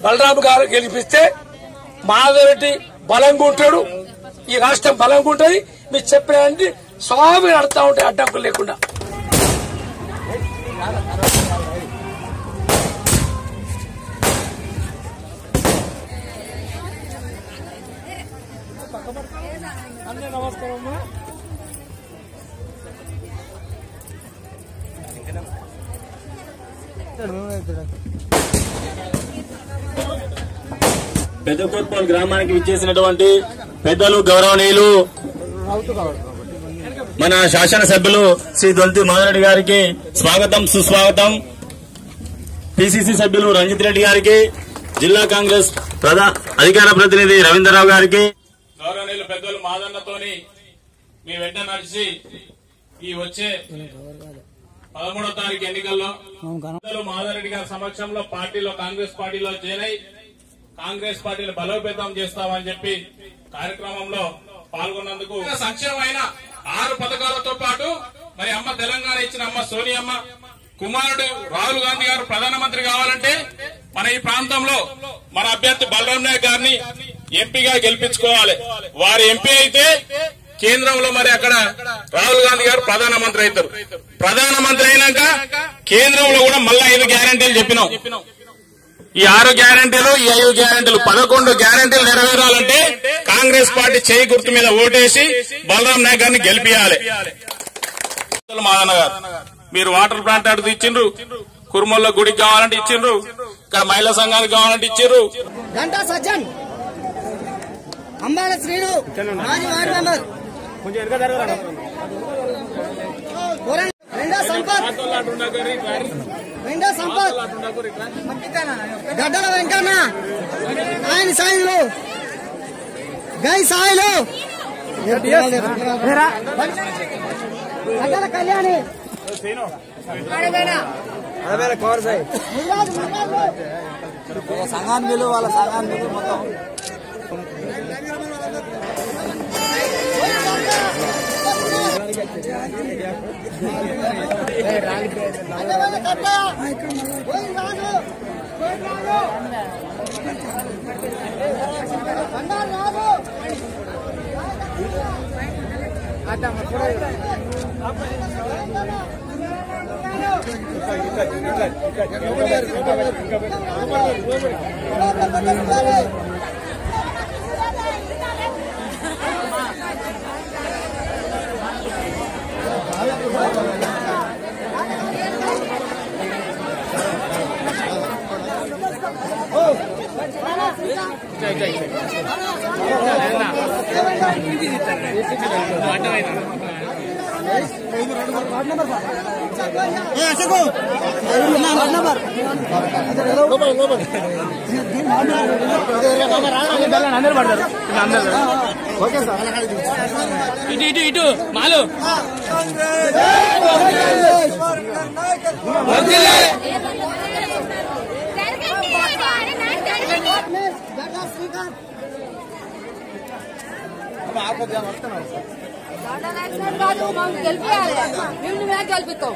బలరాం గారు గెలిపిస్తే మాధవరెడ్డి బలంగా ఉంటాడు, ఈ రాష్ట్రం బలంగా ఉంటుంది. మీరు చెప్పినటువంటి స్వామి నడుతా ఉంటాయి అడ్డంకులు లేకుండా. నమస్కారం. పెద్దకొట్పల్ గ్రామానికి విచ్చేసినటువంటి పెద్దలు గౌరవనీయులు మన శాసనసభ్యులు శ్రీ దొంతి మాధవరెడ్డి గారికి స్వాగతం సుస్వాగతం. పిసిసి సభ్యులు రంజిత్ రెడ్డి గారికి, జిల్లా కాంగ్రెస్ అధికార ప్రతినిధి రవీంద్రరావు గారికి, గౌరవనీయులు పెద్దలు మాదన్నతోని మీ వెంట నడిచి ఈ వచ్చే 13వ తారీఖు ఎన్నికల్లో పెద్దలు మాధవరెడ్డి గారి సమక్షంలో కాంగ్రెస్ పార్టీలో జాయిన్ అయి కాంగ్రెస్ పార్టీని బలోపేతం చేస్తామని చెప్పి కార్యక్రమంలో పాల్గొన్నందుకు సంక్షేమమైన 6 పథకాలతో పాటు మరి అమ్మ తెలంగాణ ఇచ్చిన అమ్మ సోనియమ్మ కుమారుడు రాహుల్ గాంధీ గారు ప్రధానమంత్రి కావాలంటే మన ఈ ప్రాంతంలో మన అభ్యర్థి బలరాం నాయక్ గారిని ఎంపీగా గెలిపించుకోవాలి. వారు ఎంపీ అయితే కేంద్రంలో మరి అక్కడ రాహుల్ గాంధీ గారు ప్రధానమంత్రి అవుతారు. ప్రధానమంత్రి అయినాక కేంద్రంలో కూడా మళ్ళా 5 గ్యారంటీలు చెప్పినాం. ఈ 6 గ్యారంటీలు, ఈ 5 గ్యారంటీలు 11 గ్యారంటీలు నెరవేరాలంటే కాంగ్రెస్ పార్టీ చేయి గుర్తు మీద ఓటేసి బలరాం నాయక్ గారిని గెలిపియాలి. మాదన్న గారు మీరు వాటర్ ప్లాంట్ అడుగు ఇచ్చిండ్రు, కుర్మల్లో గుడికి కావాలంటే ఇచ్చిండ్రు, ఇక్కడ మహిళా సంఘానికి కావాలంటే ఇచ్చిండ్రు. గంటా సజ్జన్, అంబాల శ్రీను, మాజీ వార్డు మెంబర్, సంపత్, గడ్డల వెంకన్న, ఆయన సాయిలు, గై సాయిలు, గడ్డల కళ్యాణి, సంఘాన్ని వాళ్ళ సంఘాన్ని మొత్తం అందరు పడతారు. ఓకే సార్, ఇటు ఇటు ఇటు మాలు గెలిపియాలి, మేము గెలిపిస్తాం.